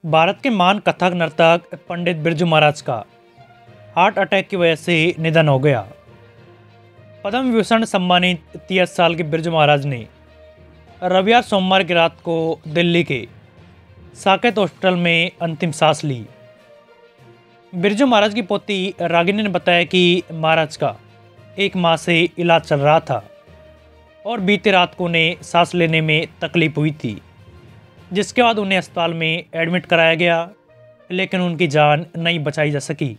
भारत के महान कथक नर्तक पंडित बिरजू महाराज का हार्ट अटैक की वजह से निधन हो गया। पद्म विभूषण सम्मानित 30 साल के बिरजू महाराज ने रविवार सोमवार की रात को दिल्ली के साकेत हॉस्पिटल में अंतिम सांस ली। बिरजू महाराज की पोती रागिनी ने बताया कि महाराज का 1 माह से इलाज चल रहा था और बीती रात को उन्हें सांस लेने में तकलीफ हुई थी, जिसके बाद उन्हें अस्पताल में एडमिट कराया गया, लेकिन उनकी जान नहीं बचाई जा सकी।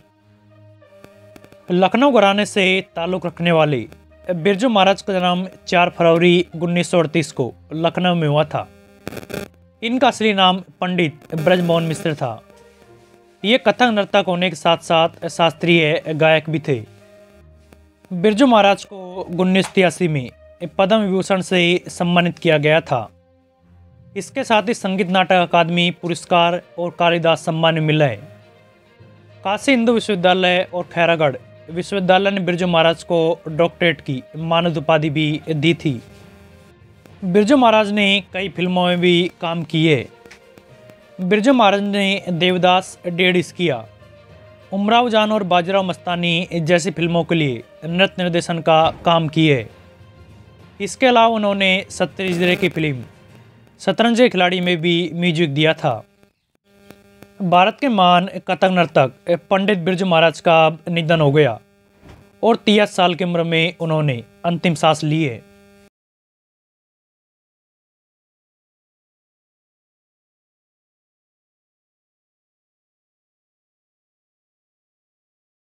लखनऊ घराने से ताल्लुक़ रखने वाले बिरजू महाराज का जन्म 4 फरवरी 1938 को लखनऊ में हुआ था। इनका असली नाम पंडित ब्रजमोहन मिश्र था। ये कथक नर्तक होने के साथ साथ शास्त्रीय गायक भी थे। बिरजू महाराज को 1983 में पद्म विभूषण से सम्मानित किया गया था। इसके साथ ही संगीत नाटक अकादमी पुरस्कार और कालिदास सम्मान मिला है। काशी हिंदू विश्वविद्यालय और खैरागढ़ विश्वविद्यालय ने बिरजू महाराज को डॉक्टरेट की मानद उपाधि भी दी थी। बिरजू महाराज ने कई फिल्मों में भी काम किए। बिरजू महाराज ने देवदास, डेढ़ इश्किया, उमराव जान और बाजीराव मस्तानी जैसी फिल्मों के लिए नृत्य निर्देशन का काम किए। इसके अलावा उन्होंने सत्यजीत रे की फिल्म शतरंज के खिलाड़ी में भी म्यूजिक दिया था। भारत के महान कथक नर्तक पंडित बिरजू महाराज का निधन हो गया और 30 साल की उम्र में उन्होंने अंतिम सांस ली है।